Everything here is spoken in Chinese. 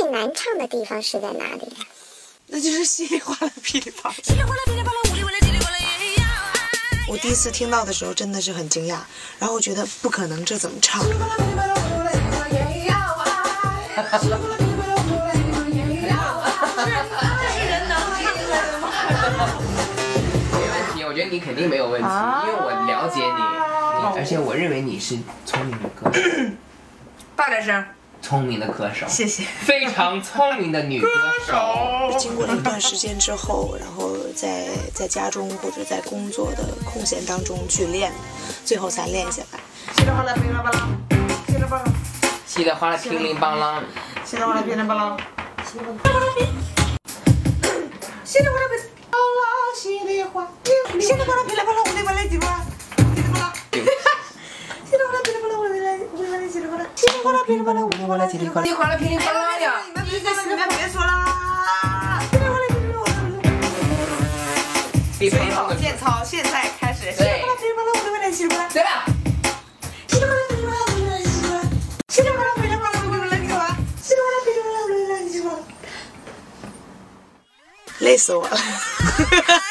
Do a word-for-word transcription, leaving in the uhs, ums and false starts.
最难唱的地方是在哪里呀？ 那就是稀里哗啦噼里啪啦。我第一次听到的时候真的是很惊讶，然后我觉得不可能，这怎么唱？ 我觉得你肯定没有问题，因为我了解你，而且我认为你是聪明的歌手。 大点声。 聪明的歌手， 谢谢。 非常聪明的女歌手。 经过了一段时间之后，然后在在家中或者在工作的空闲当中去练，最后才练下来。稀里哗啦噼里啪啦，稀里哗啦， 稀里哗啦乒铃乓啷， 稀里哗啦噼里啪啦，稀里哗啦稀里哗啦噼里啪啦，稀里哗啦稀里哗啦噼里啪啦，我的妈来几把，噼里啪啦，稀里哗啦噼里啪啦，我的来我的来稀里哗啦，稀里哗啦噼里啪啦，我的来稀里哗啦，稀里哗啦噼里啪啦呀！你们别说了，你们别说啦！稀里哗啦噼里啪啦，随口健操，现在开始。稀里哗啦噼里啪啦，我的来稀里哗啦，对了。稀里哗啦噼里啪啦，我的来稀里哗啦，稀里哗啦噼里啪啦，我的来干嘛？稀里哗啦噼里啪啦，我的来稀里哗啦。累死我了。